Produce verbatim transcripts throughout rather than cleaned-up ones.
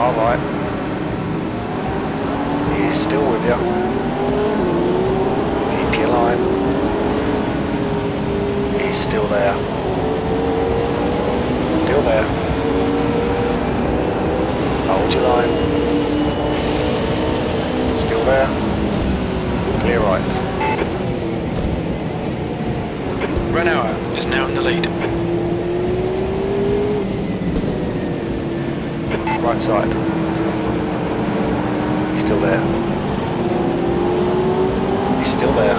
Car right. He's still with you. Keep your line. He's still there. Still there. Hold your line. Still there. Clear right. Renault is now in the lead. Right side. He's still there. He's still there.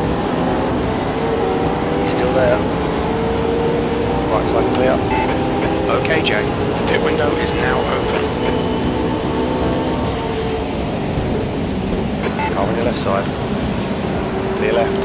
He's still there. Right side's clear. Okay, Jay. The pit window is now open. Car on your left side. Clear left.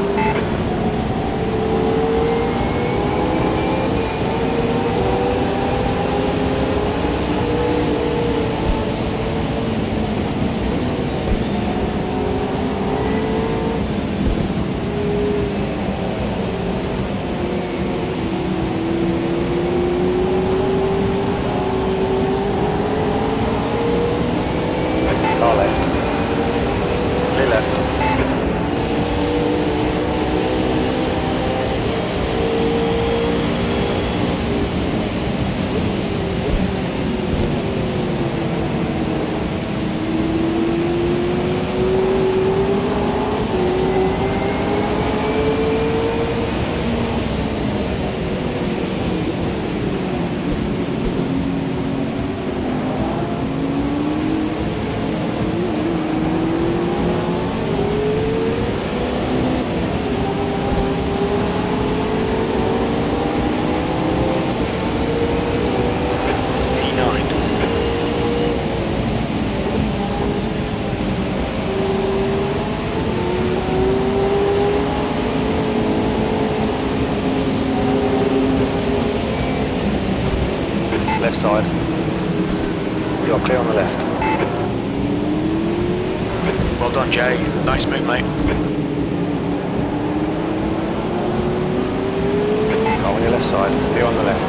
Car left. Clear left. Left side. You're clear on the left. Well done, Jay. Nice move, mate. Car on your left side. You're on the left.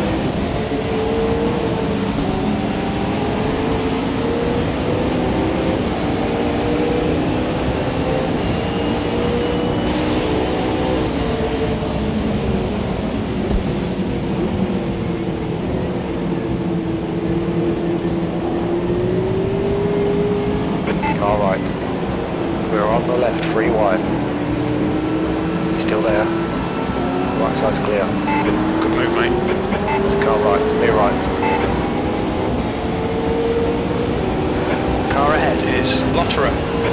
Car right. We're on the left, three wide. He's still there. Right side's clear. Good move, mate. There's a car right, clear right. Car ahead is Lotterer.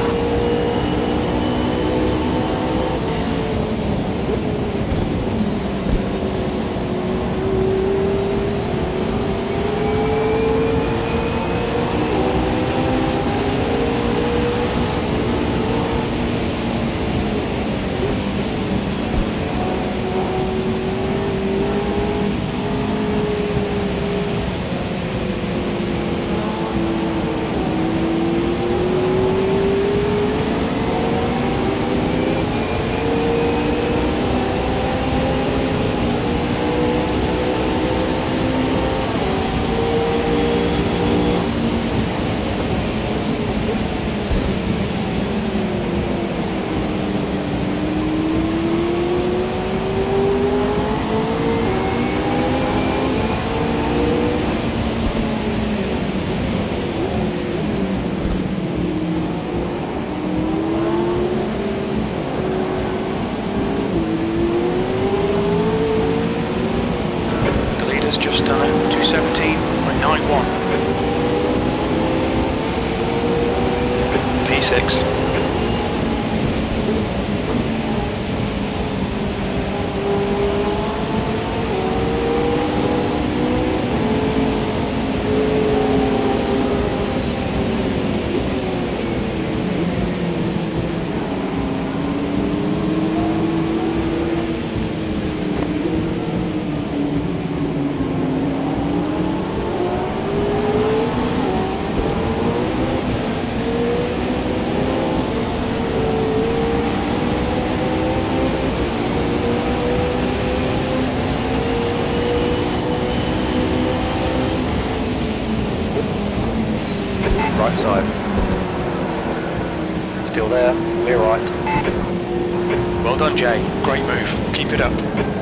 Just done it, two seventeen point nine one. P six. right side. Still there, clear right. Well done, Jay. Great move. Keep it up.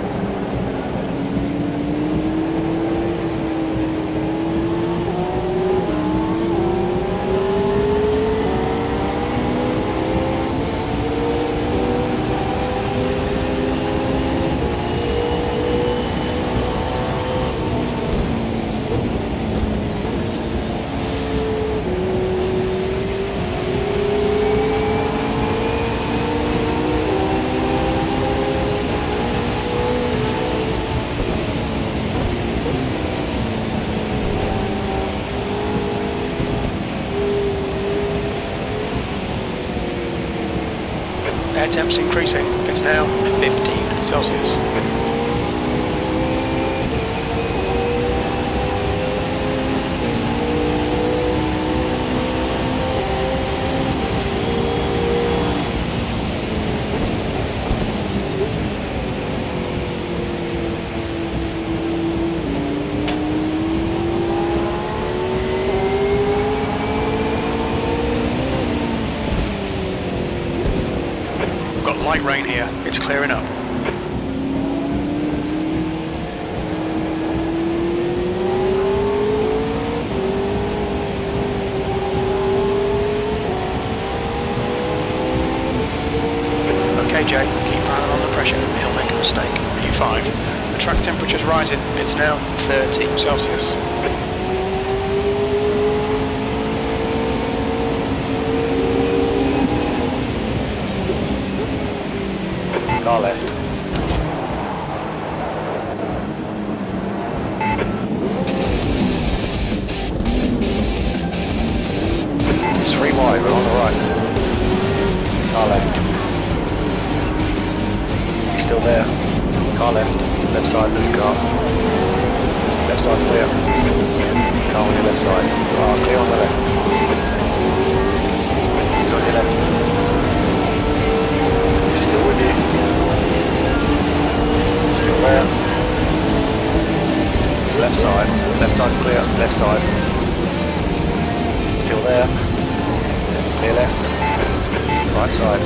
Air temp's increasing. It's now fifteen Celsius. Light rain here, it's clearing up. Okay Jay, keep piling on the pressure, he'll make a mistake. U five, the track temperature's rising, it's now thirteen Celsius. Car left. It's three wide, we're on the right. Car left. He's still there. Car left. Left side, there's a car. Left side's clear. Car on your left side. Car clear on the left. He's on your left. He's still with you. Still there. Left side. Left side's clear. Left side. Still there. Clear left. Right side.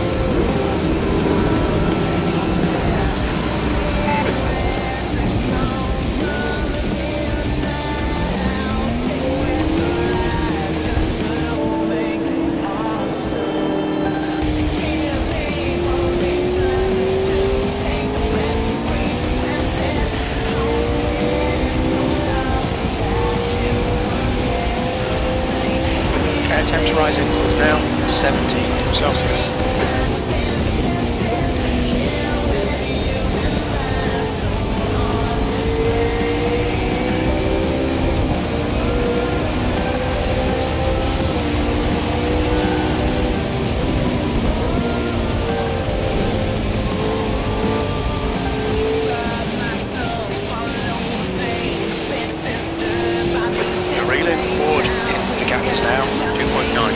Air temp's rising, it's now seventeen Celsius. The relay forward, the gap is now two point nine.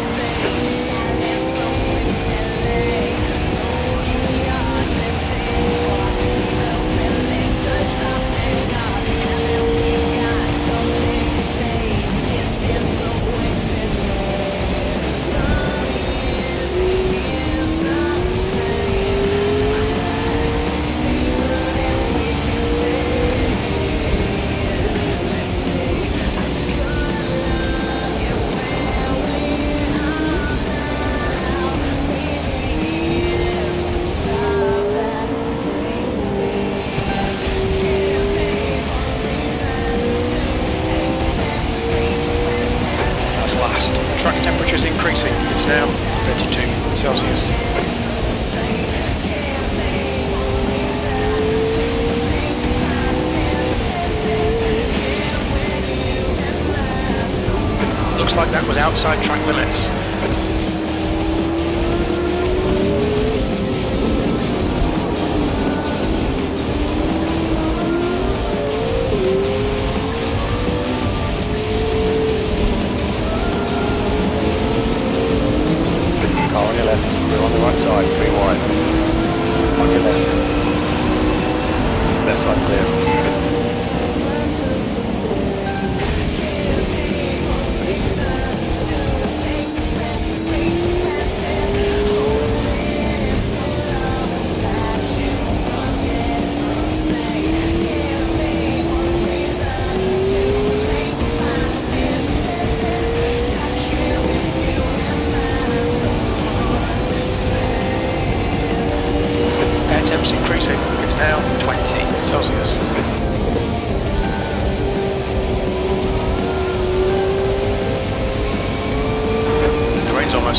Last. Track temperature is increasing. It's now thirty-two Celsius. Looks like that was outside track limits. On your left, we're on the right side, three wide. On your left. Left side's clear.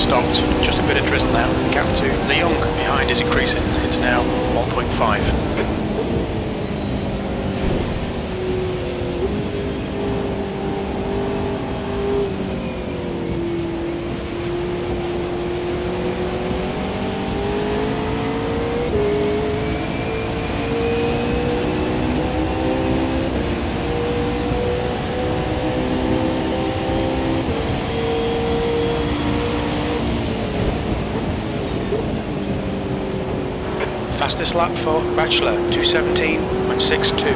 stopped, just a bit of drizzle now. Gap to Leung behind is increasing, it's now one point five. Fastest lap for Bachelor, two seventeen point six two.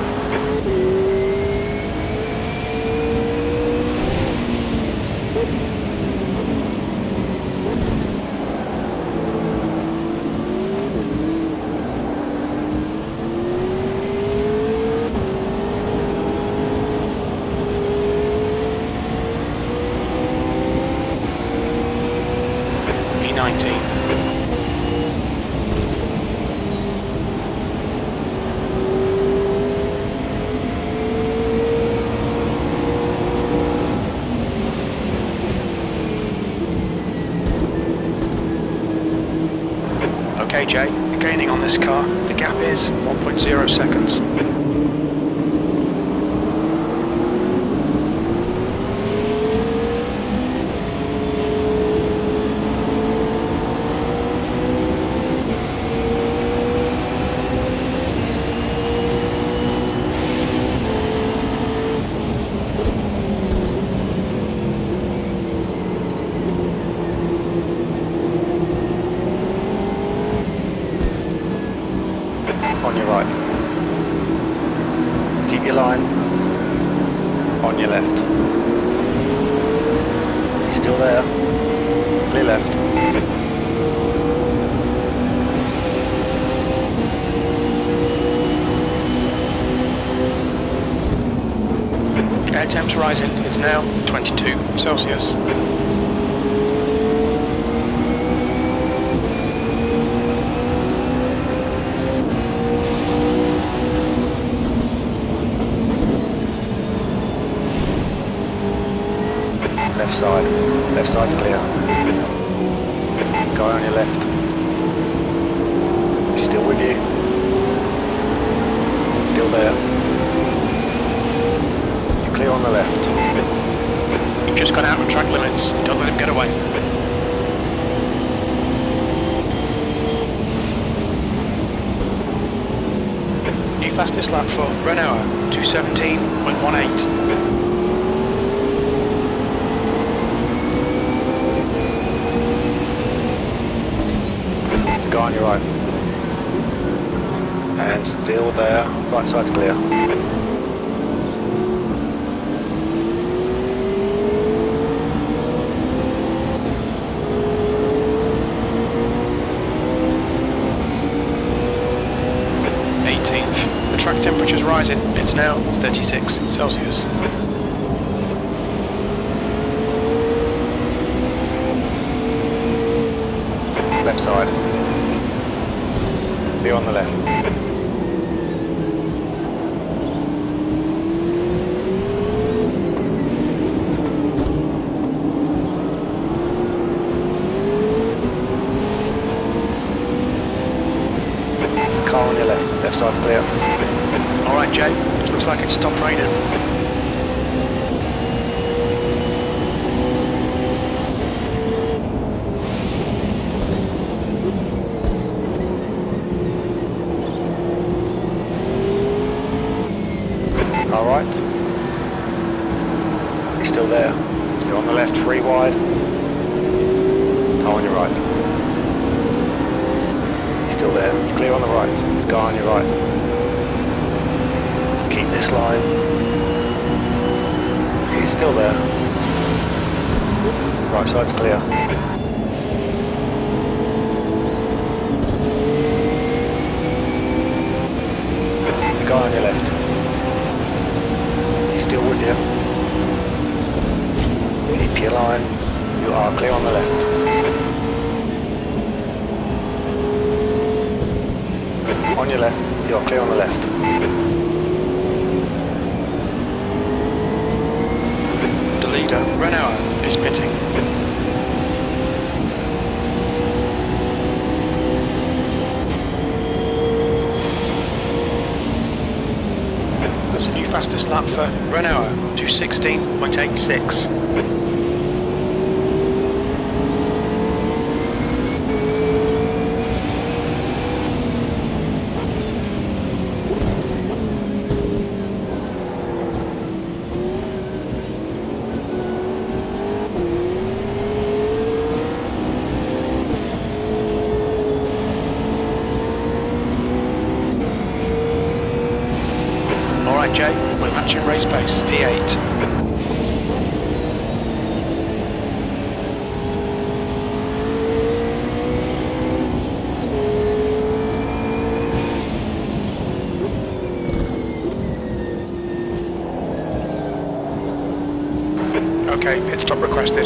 E nineteen. Okay, Jay, you're gaining on this car. The gap is one point zero seconds. On your right. Keep your line. On your left. He's still there. Clear left. Air temps rising, it's now twenty-two Celsius. Left side. Left side's clear. Guy on your left. He's still with you. Still there. You're clear on the left. You've just got out of track limits. Don't let him get away. New fastest lap for Renault, two seventeen point one eight. Guy on your right. And still there. Right side's clear. eighteenth. The track temperature's rising. It's now thirty-six Celsius. Left side. Be on the left. There's a car on your left. Left side's clear. Alright, Jay. It looks like it's stopped raining. All right. He's still there. You're on the left, three wide. Car on your right. He's still there. You're clear on the right. There's a guy on your right. Keep this line. He's still there. Right side's clear. There's a guy on your left. Still with you. Keep your line. You are clear on the left. On your left. You are clear on the left. The leader, Renault, is pitting. lap for Renault, two sixteen point eight six. Alright Jay, we're matching race pace, P eight. Okay, pit stop requested.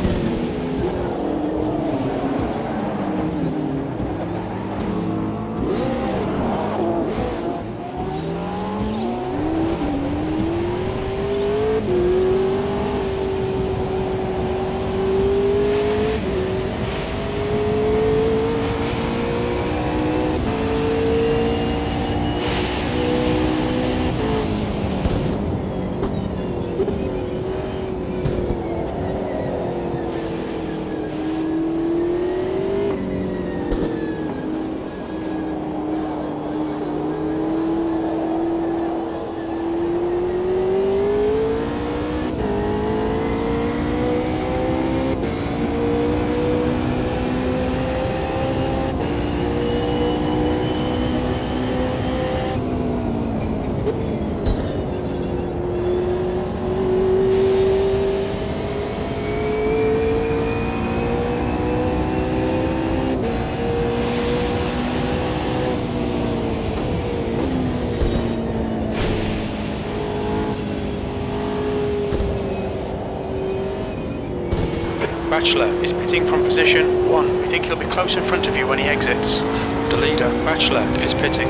Bachelor is pitting from position one. We think he'll be close in front of you when he exits. The leader, Bachelor, is pitting.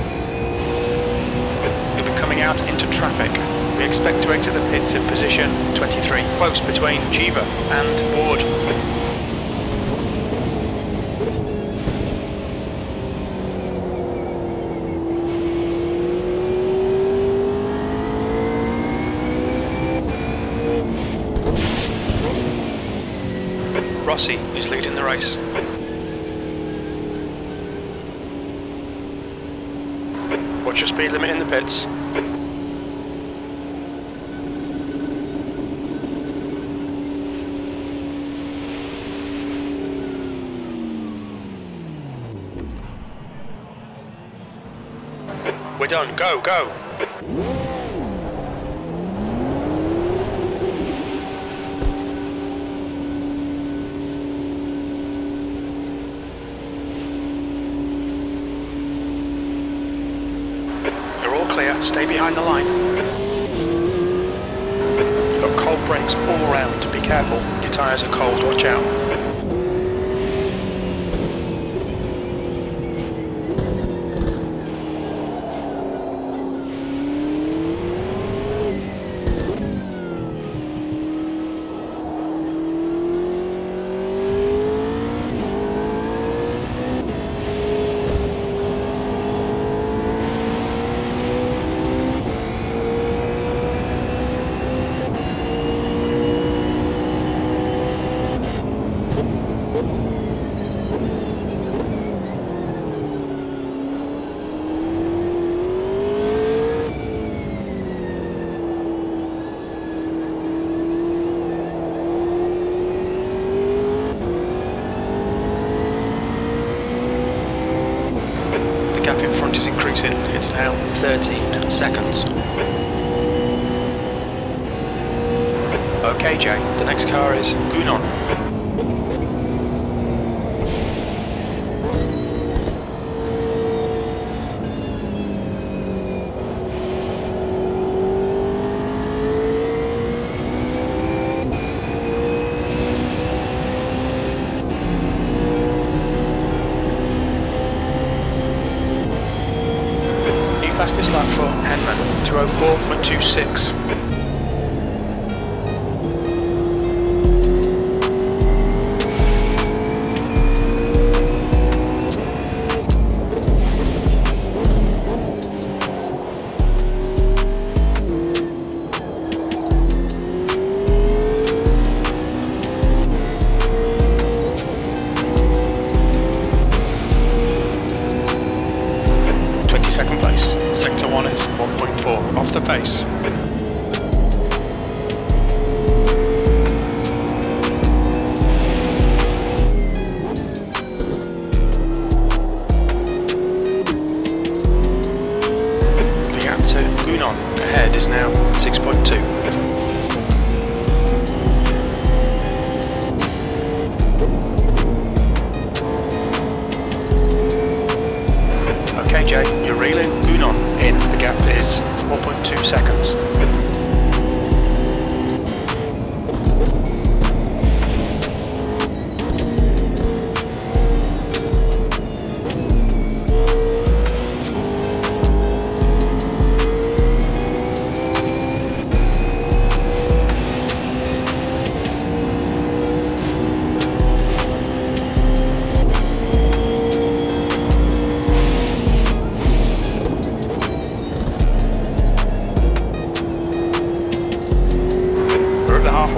He'll be coming out into traffic. We expect to exit the pits in position twenty-three, close between Jiva and Ward. Rossi is leading the race. Watch your speed limit in the pits. We're done, go, go! Clear, stay behind the line. You've got cold brakes all around, be careful, your tyres are cold, watch out. Is increasing, it's now thirteen seconds. Okay Jay, the next car is Gunon. Fastest lap for Henman, two oh four point two six.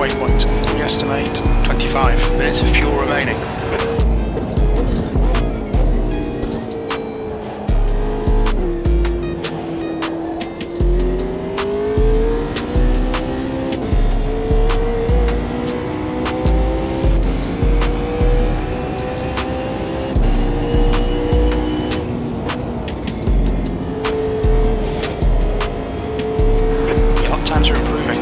waypoint. We estimate twenty-five minutes of fuel remaining. Times are improving.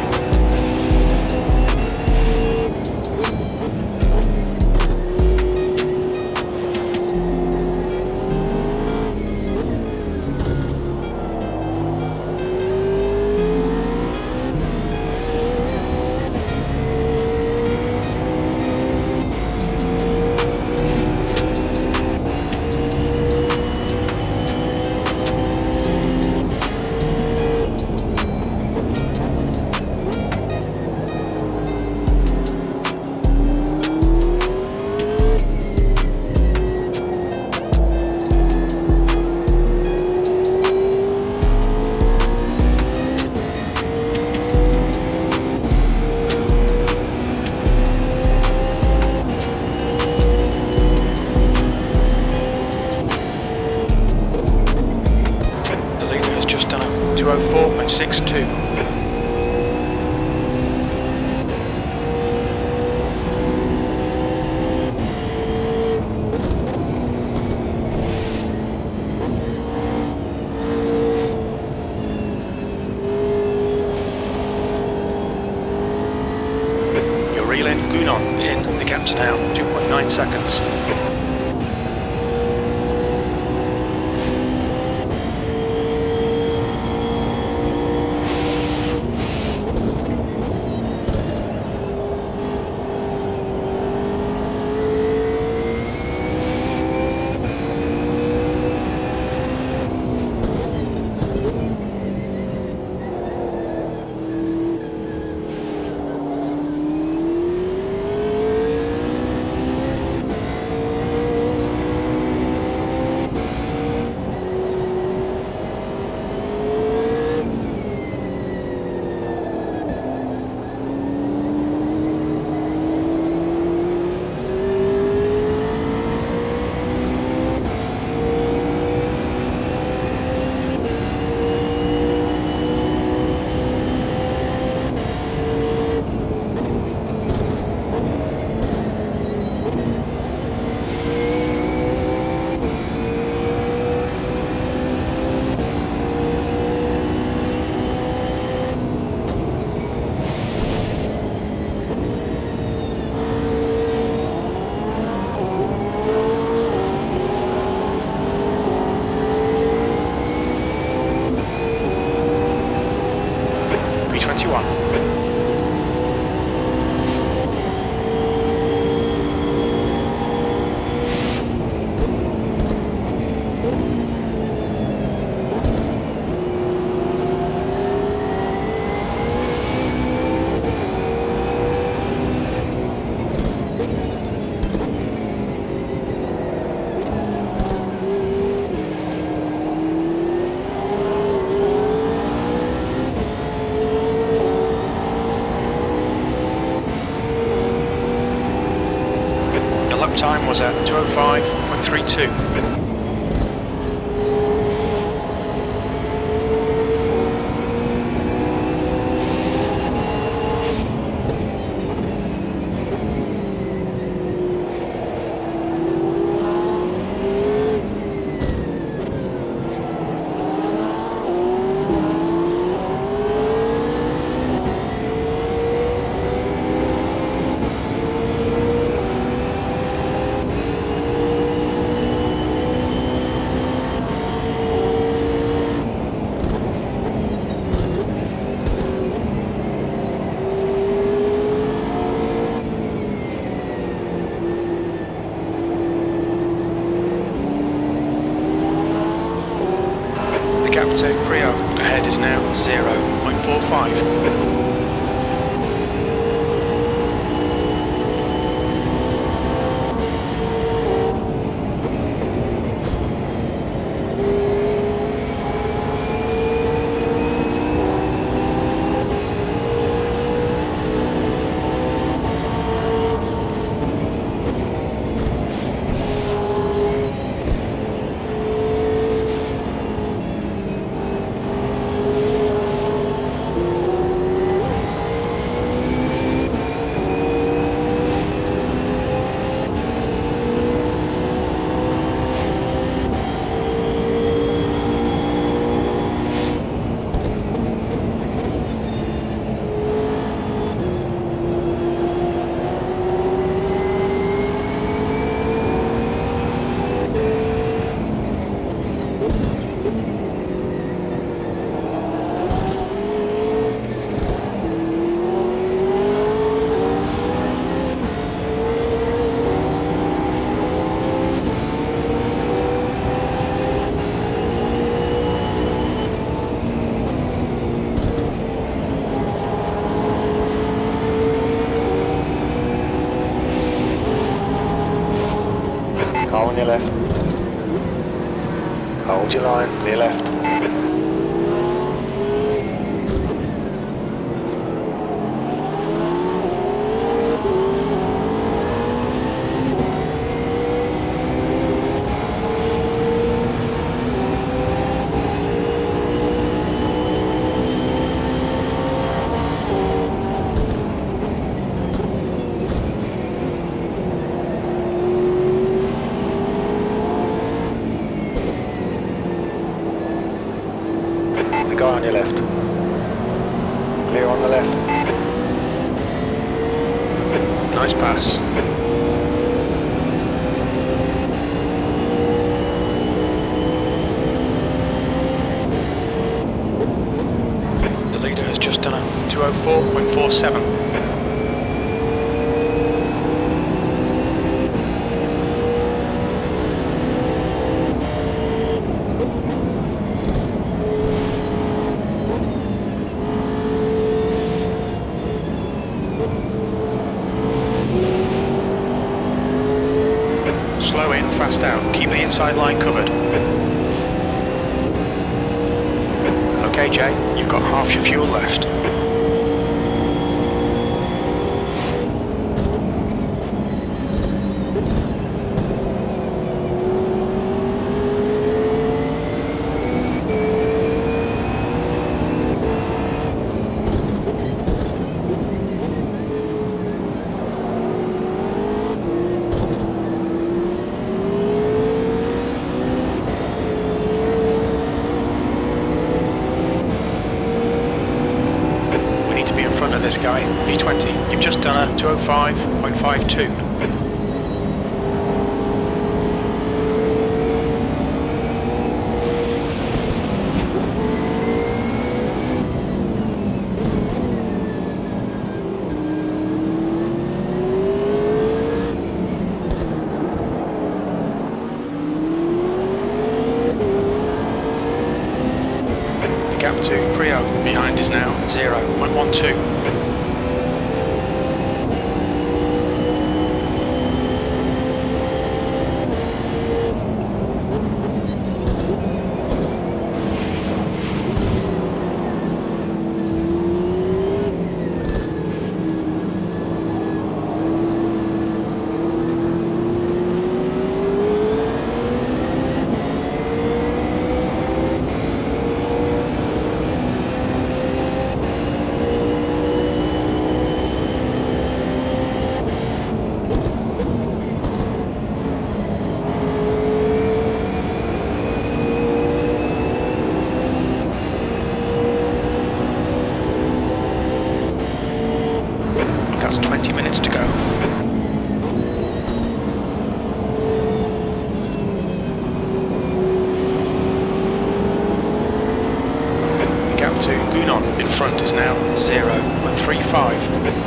two oh four point six two. You're reeling Gunon in. The gap's now two point nine seconds. twenty-one. Time was at two oh five point three two. Gap to Prio ahead is now zero point four five. left. Hold your line, clear left. There's a guy on your left. Clear on the left. Nice pass. The leader has just done a two oh four point four seven. Slow in, fast out. Keep the inside line covered. Okay, Jay, you've got half your fuel left. This guy, B twenty, you've just done a two oh five point five two. The gap to Prio behind is now zero point one two. That's twenty minutes to go. The gap to Gunon in front is now zero point three five.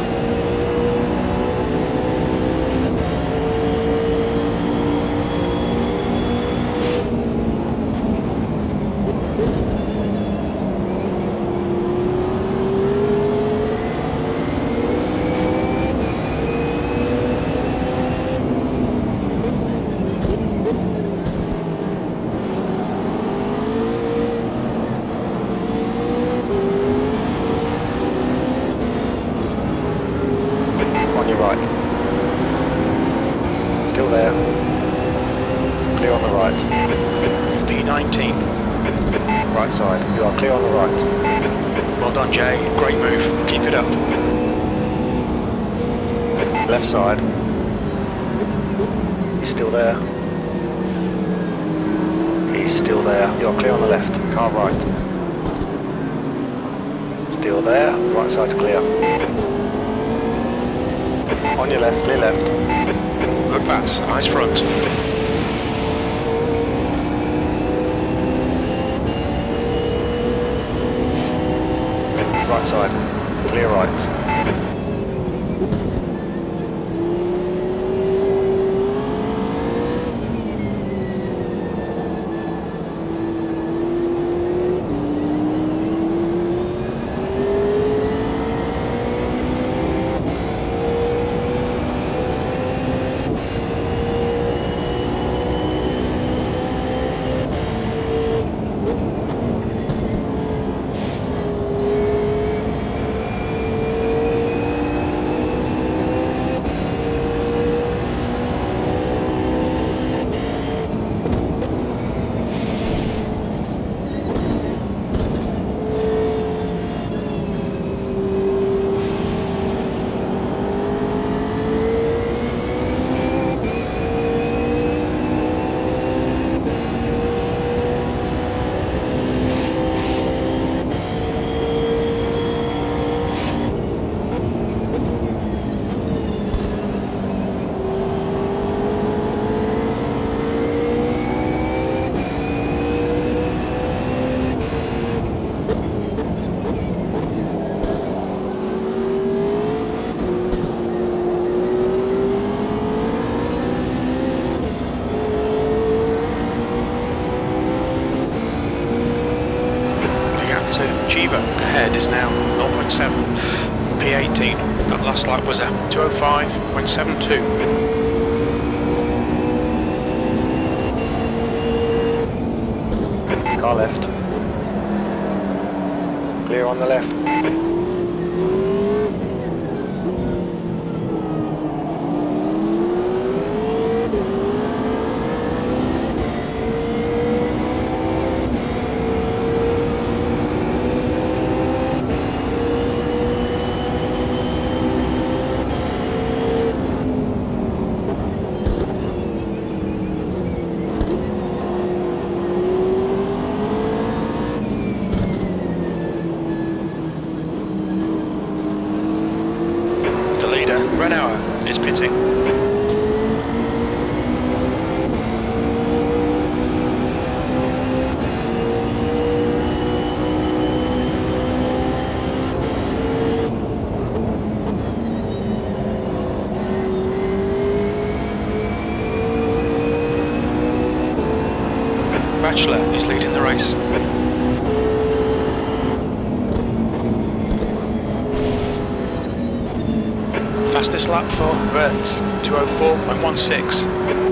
Right. Still there. Clear on the right. V nineteen. Right side. You are clear on the right. Well done, Jay. Great move. Keep it up. Left side. He's still there. He's still there. You're clear on the left. Car right. Still there. Right side's clear. On your left, clear left. Good pass, eyes front. Right side, clear right. Chiva ahead is now zero point seven. P eighteen, that last lap was at two oh five point seven two. Car left. Clear on the left. Renauer is pitting. Bachelor is leading the race. Fastest lap for Wirtz, two oh four point one six.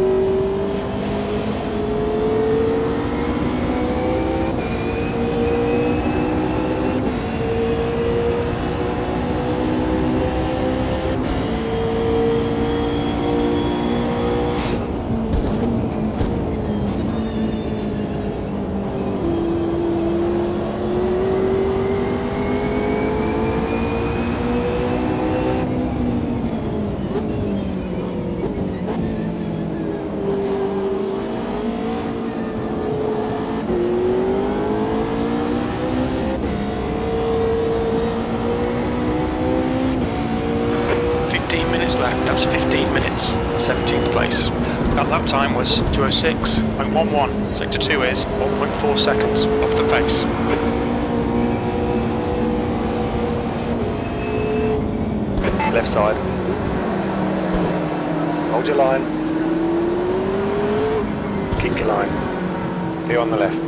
fifteen minutes left, that's fifteen minutes, seventeenth place. That lap time was two oh six point one one, sector two is one point four seconds off the pace. Left side. Hold your line. Keep your line. Clear on the left.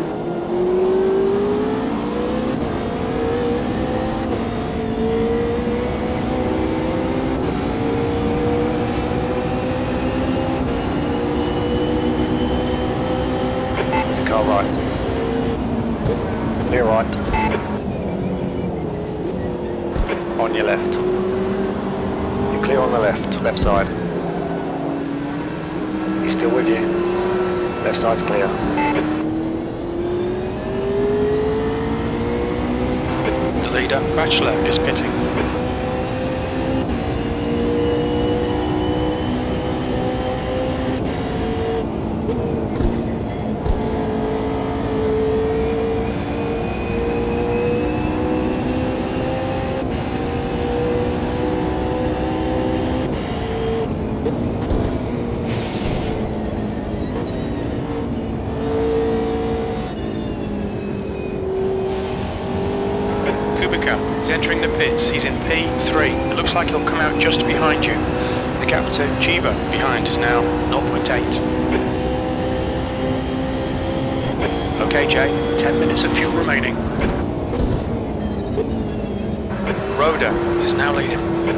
Car right. Clear right. On your left. You're clear on the left, left side. He's still with you. Left side's clear. The leader, Bachelor, is pitting. Kubica is entering the pits. He's in P three. It looks like he'll come out just behind you. The gap to Chiva behind is now zero point eight. Okay, Jay, ten minutes of fuel remaining. Roda is now leading.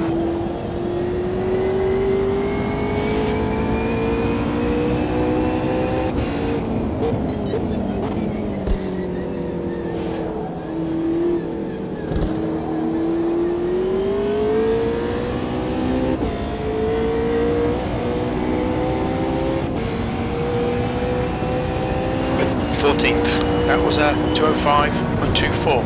fourteenth, that was a two oh five point two four.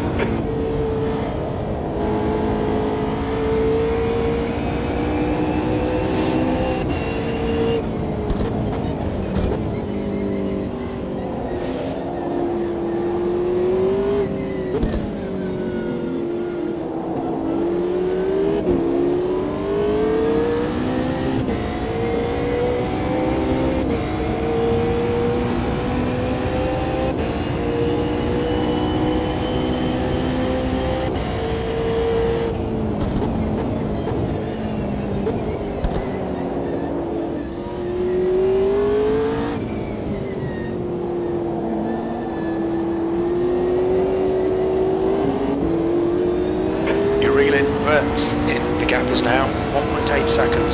gap is now one point eight seconds.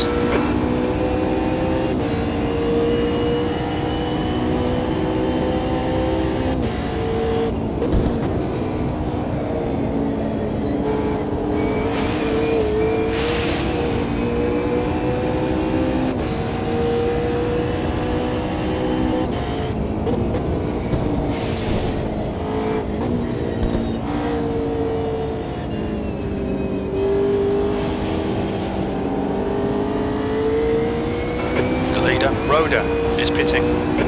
Roda is pitting.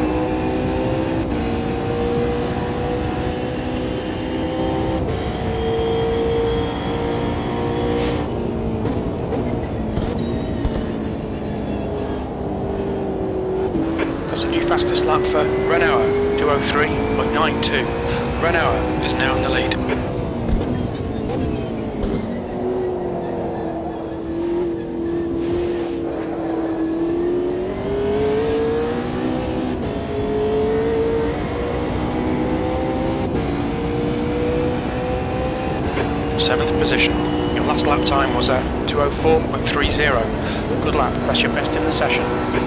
That's a new fastest lap for Renault, two oh three point nine two. Renault is now in the lead. Seventh position. Your last lap time was a two oh four point three oh. Good lap, that's your best in the session.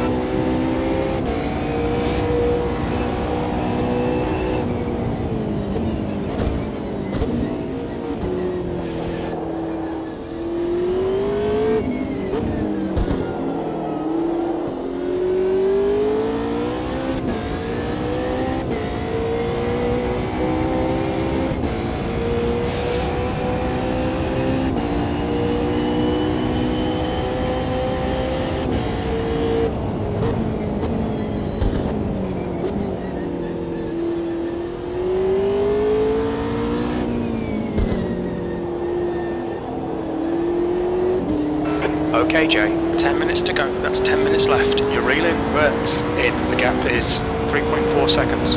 Okay, Jay, ten minutes to go. That's ten minutes left. You're reeling, but in. The gap is three point four seconds.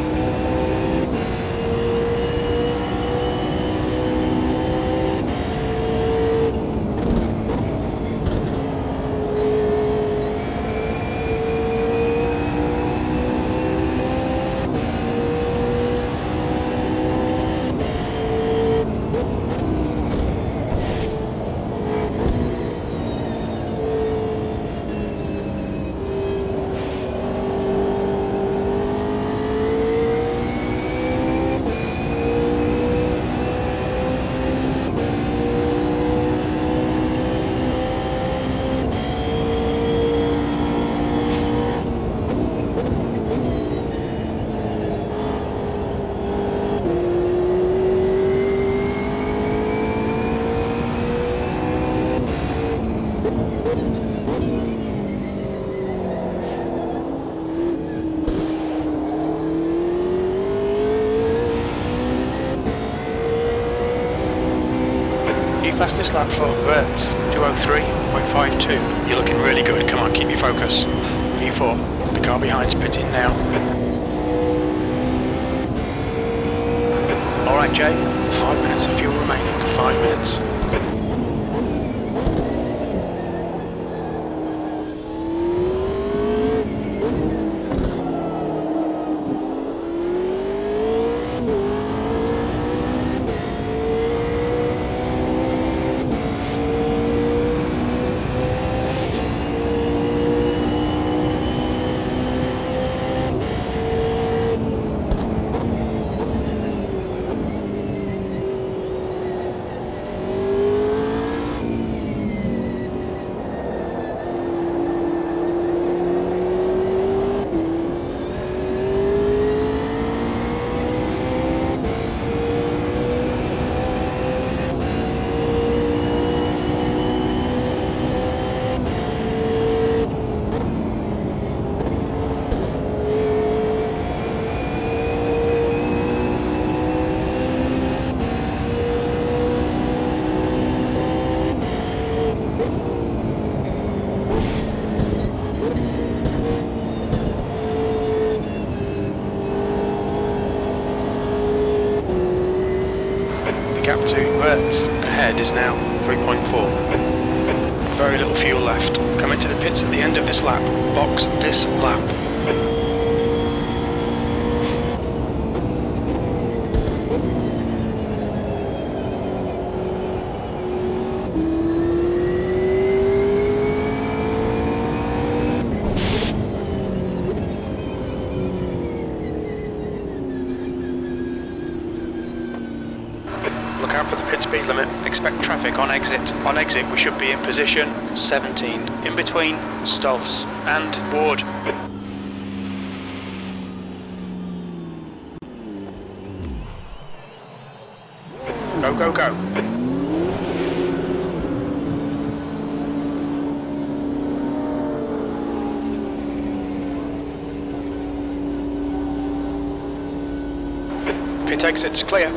Fastest lap for Wirtz, two oh three point five two. You're looking really good. Come on, keep your focus. V four, the car behind's pitting now. Alright, Jay, five minutes of fuel remaining. Five minutes. Gap to Wirtz ahead is now three point four. Very little fuel left. Coming to the pits at the end of this lap. Box this lap. traffic on exit. On exit we should be in position seventeen, in between Stolz and Ward. Go, go, go. Pit exit's clear.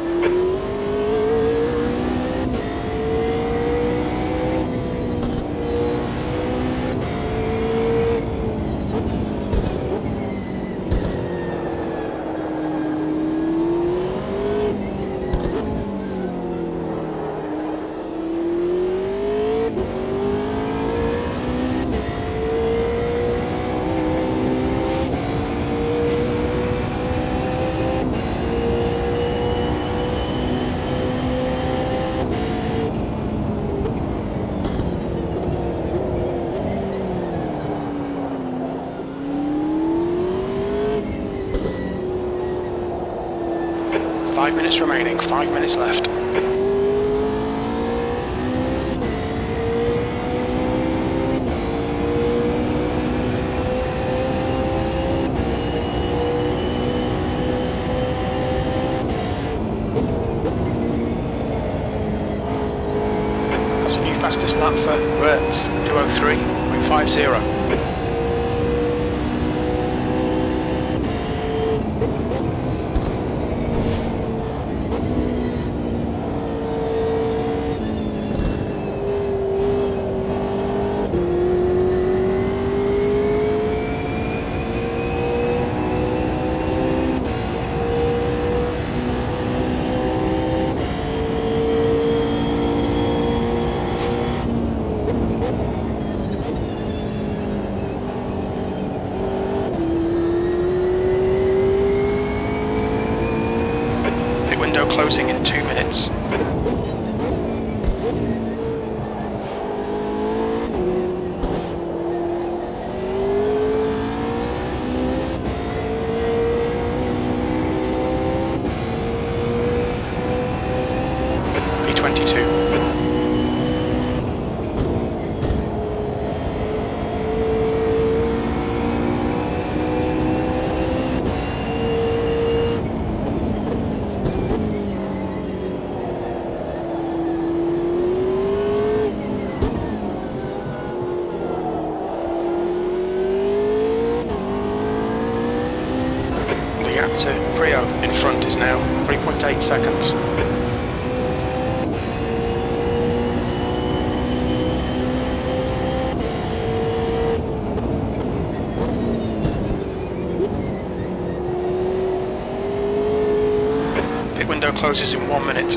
Five minutes remaining, five minutes left. That's a new fastest lap for Wirtz, two oh three point five zero. Window closing in two minutes. P twenty-two. The gap to Prio in front is now three point eight seconds. Pit window closes in one minute.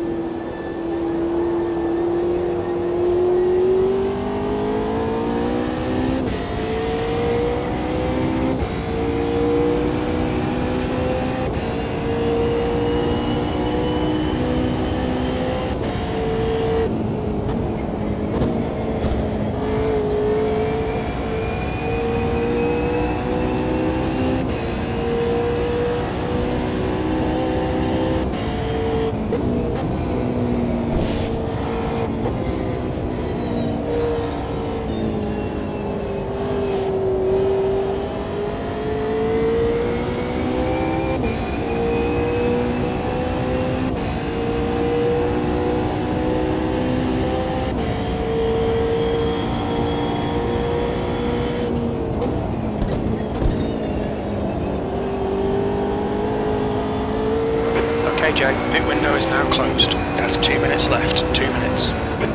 Okay, Jay, pit window is now closed. That's two minutes left. Two minutes.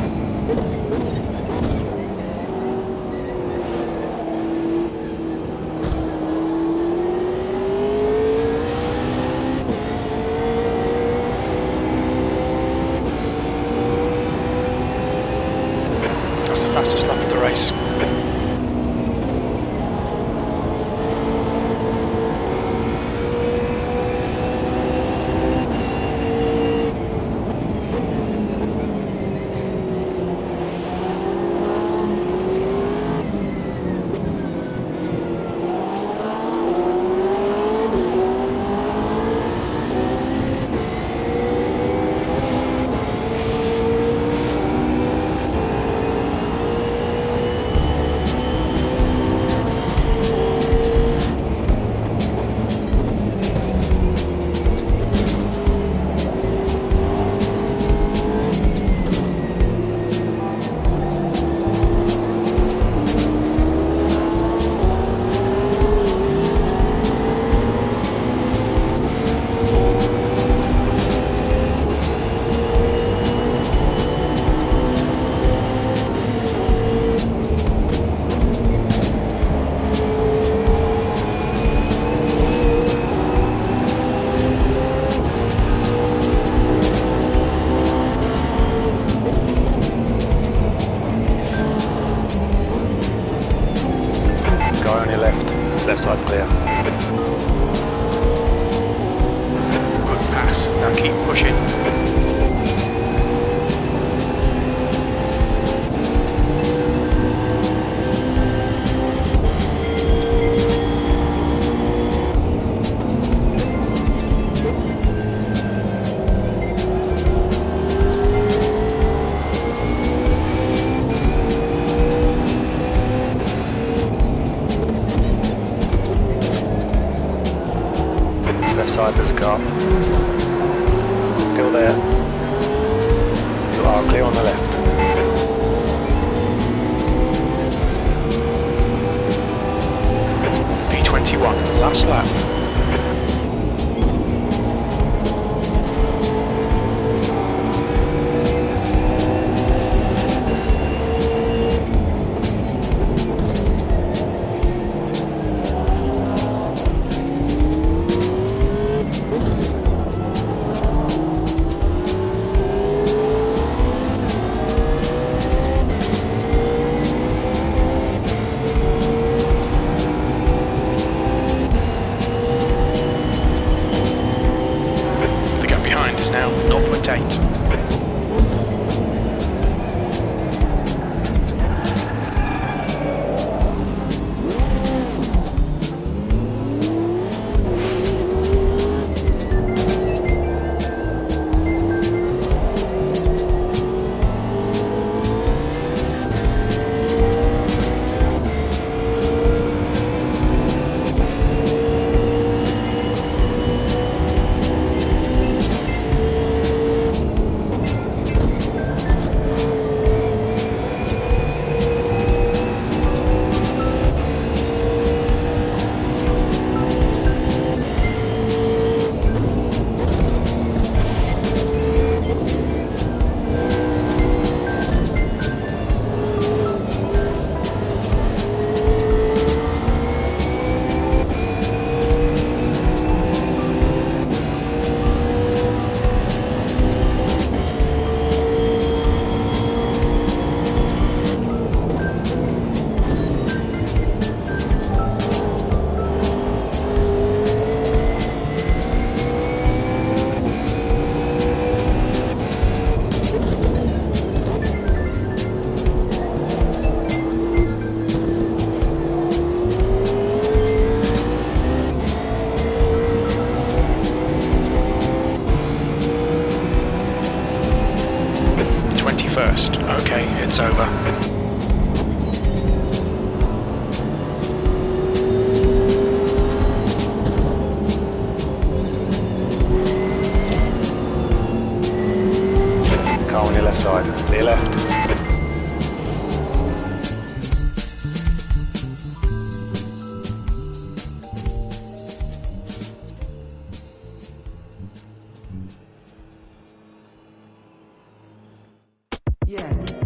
That's the fastest lap of the race. side's clear. Good pass. Now keep pushing. Left side there's a car. Still there. You are clear on the left. P twenty-one, last lap. Now zero point eight. twenty-first. Okay, it's over. Car on your left side. To your left. Yeah.